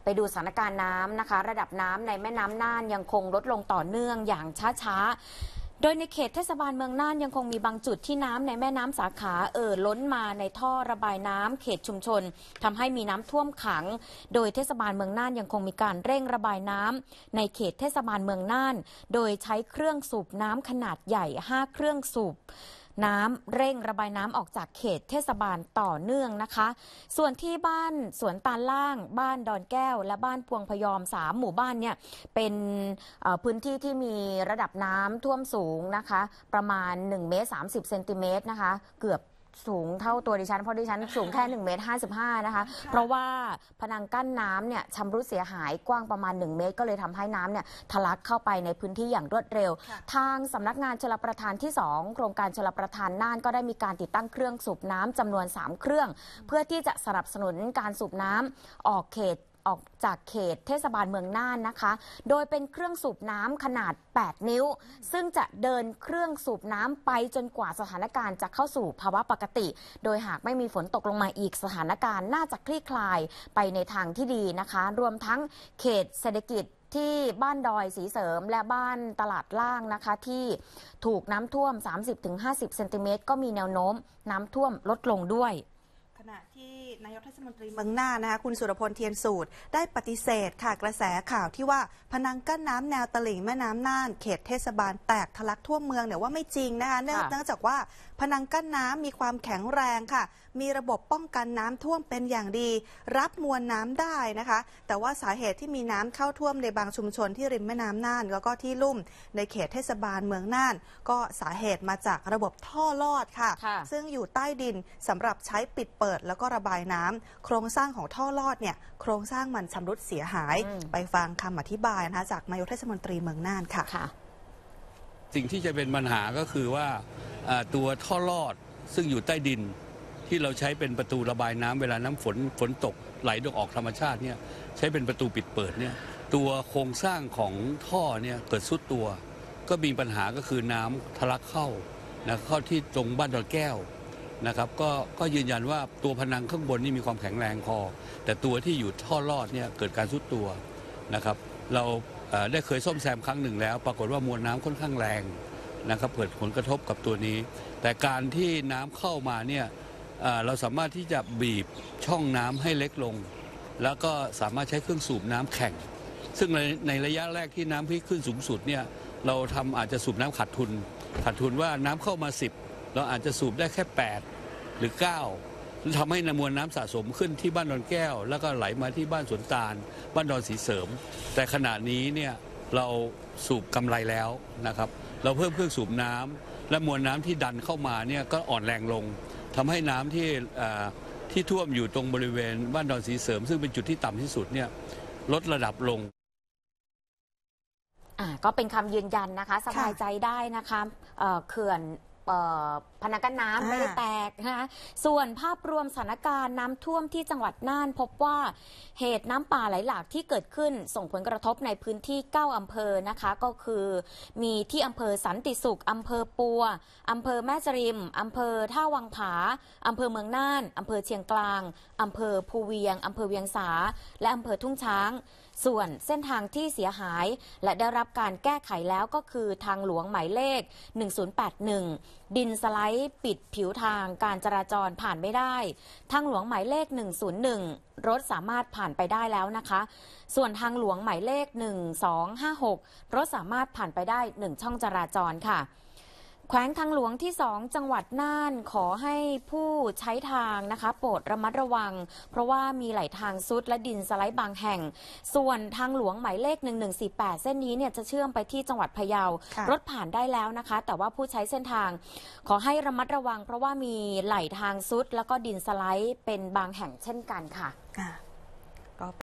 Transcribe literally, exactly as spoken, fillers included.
ไปดูสถานการณ์น้ำนะคะระดับน้ำในแม่น้ำน่านยังคงลดลงต่อเนื่องอย่างช้าๆโดยในเขตเทศบาลเมืองน่านยังคงมีบางจุดที่น้ำในแม่น้ำสาขาเอ่อล้นมาในท่อระบายน้ำเขตชุมชนทำให้มีน้ำท่วมขังโดยเทศบาลเมืองน่านยังคงมีการเร่งระบายน้ำในเขตเทศบาลเมืองน่านโดยใช้เครื่องสูบน้ำขนาดใหญ่ห้าเครื่องสูบน้ำเร่งระบายน้ำออกจากเขตเทศบาลต่อเนื่องนะคะส่วนที่บ้านสวนตาลล่างบ้านดอนแก้วและบ้านพวงพยอมสามหมู่บ้านเนี่ยเป็นพื้นที่ที่มีระดับน้ำท่วมสูงนะคะประมาณหนึ่งเมตรสามสิบเซนติเมตรนะคะเกือบสูงเท่าตัวดิฉันเพราะดิฉันสูงแค่หนึ่งเมตรห้าสิบห้านะคะเพราะว่าพนังกั้นน้ำเนี่ยชำรุดเสียหายกว้างประมาณหนึ่งเมตรก็เลยทำให้น้ำเนี่ยทะลักเข้าไปในพื้นที่อย่างรวดเร็วทางสำนักงานชลประทานที่สองโครงการชลประทานน่านก็ได้มีการติดตั้งเครื่องสูบน้ำจำนวนสามเครื่องเพื่อที่จะสนับสนุนการสูบน้ำออกเขตออกจากเขตเทศบาลเมืองน่านนะคะโดยเป็นเครื่องสูบน้ำขนาดแปดนิ้วซึ่งจะเดินเครื่องสูบน้ำไปจนกว่าสถานการณ์จะเข้าสู่ภาวะปกติโดยหากไม่มีฝนตกลงมาอีกสถานการณ์น่าจะคลี่คลายไปในทางที่ดีนะคะรวมทั้งเขตเศรษฐกิจที่บ้านดอยสีเสริมและบ้านตลาดล่างนะคะที่ถูกน้ำท่วม สามสิบถึงห้าสิบเซนติเมตรก็มีแนวโน้มน้ำท่วมลดลงด้วยขณะที่นายกเทศมนตรีเมืองน่านนะคะคุณสุรพลเทียนสูตรได้ปฏิเสธค่ะกระแสข่าวที่ว่าพนังกั้นน้ำแนวตลิ่งแม่น้ำน่านเขตเทศบาลแตกทะลักทั่วเมืองเนี่ยว่าไม่จริงนะคะเนื่องจากว่าพนังกั้นน้ำมีความแข็งแรงค่ะมีระบบป้องกันน้ำท่วมเป็นอย่างดีรับมวลน้ำได้นะคะแต่ว่าสาเหตุที่มีน้ำเข้าท่วมในบางชุมชนที่ริมแม่น้ำน่านแล้วก็ที่ลุ่มในเขตเทศบาลเมืองน่านก็สาเหตุมาจากระบบท่อลอดค่ะซึ่งอยู่ใต้ดินสำหรับใช้ปิดเปิดแล้วก็ระบายน้ำโครงสร้างของท่อลอดเนี่ยโครงสร้างมันชำรุดเสียหายไปฟังคำอธิบายนะคะจากนายกเทศมนตรีเมืองน่านค่ะสิ่งที่จะเป็นปัญหาก็คือว่าตัวท่อลอดซึ่งอยู่ใต้ดินที่เราใช้เป็นประตูระบายน้ำเวลาน้ำฝนฝนตกไหลออกธรรมชาติเนี่ยใช้เป็นประตูปิดเปิดเนี่ยตัวโครงสร้างของท่อเนี่ยเกิดซุดตัวก็มีปัญหาก็คือน้ำทะลักเข้านะเข้าที่ตรงบ้านดอนแก้วนะครับก็ก็ยืนยันว่าตัวผนังข้างบนนี่มีความแข็งแรงพอแต่ตัวที่อยู่ท่อลอดเนี่ยเกิดการซุดตัวนะครับเราได้เคยซ่อมแซมครั้งหนึ่งแล้วปรากฏว่ามวลน้ำค่อนข้างแรงนะครับเกิดผลกระทบกับตัวนี้แต่การที่น้ำเข้ามาเนี่ยเราสามารถที่จะบีบช่องน้ำให้เล็กลงแล้วก็สามารถใช้เครื่องสูบน้ำแข่งซึ่งในในระยะแรกที่น้ำที่ขึ้นสูงสุดเนี่ยเราทำอาจจะสูบน้ำขาดทุนขาดทุนว่าน้ำเข้ามาสิบเราอาจจะสูบได้แค่แปดหรือเก้าทำให้มวลน้ำสะสมขึ้นที่บ้านดอนแก้วแล้วก็ไหลมาที่บ้านสวนตาลบ้านดอนสีเสริมแต่ขณะนี้เนี่ยเราสูบกำไรแล้วนะครับเราเพิ่มเครื่องสูบน้ำและมวลน้ำที่ดันเข้ามาเนี่ยก็อ่อนแรงลงทำให้น้ำที่ที่ท่วมอยู่ตรงบริเวณบ้านดอนสีเสริมซึ่งเป็นจุดที่ต่ำที่สุดเนี่ยลดระดับลงอ่าก็เป็นคำยืนยันนะคะสบายใจได้นะคะเอ่อเขื่อนพนังกั้นน้ำไม่ได้แตกนะคะส่วนภาพรวมสถานการณ์น้ำท่วมที่จังหวัดน่านพบว่าเหตุน้ำป่าไหลหลากที่เกิดขึ้นส่งผลกระทบในพื้นที่เก้าอำเภอนะคะก็คือมีที่อำเภอสันติสุขอำเภอปัวอำเภอแม่จริมอำเภอท่าวังผาอำเภอเมืองน่านอำเภอเชียงกลางอำเภอภูเวียงอำเภอเวียงสาและอำเภอทุ่งช้างส่วนเส้นทางที่เสียหายและได้รับการแก้ไขแล้วก็คือทางหลวงหมายเลขหนึ่งศูนย์แปดหนึ่งดินสไลด์ปิดผิวทางการจราจรผ่านไม่ได้ทางหลวงหมายเลขหนึ่งศูนย์หนึ่งรถสามารถผ่านไปได้แล้วนะคะส่วนทางหลวงหมายเลขหนึ่งสองห้าหกรถสามารถผ่านไปได้หนึ่งช่องจราจรค่ะแขวงทางหลวงที่สองจังหวัดน่านขอให้ผู้ใช้ทางนะคะโปรดระมัดระวังเพราะว่ามีไหลทางซุดและดินสไลด์บางแห่งส่วนทางหลวงหมายเลขหนึ่งหนึ่งสี่แปดเส้นนี้เนี่ยจะเชื่อมไปที่จังหวัดพะเยารถผ่านได้แล้วนะคะแต่ว่าผู้ใช้เส้นทางขอให้ระมัดระวังเพราะว่ามีไหลทางซุดแล้วก็ดินสไลด์เป็นบางแห่งเช่นกันค่ะ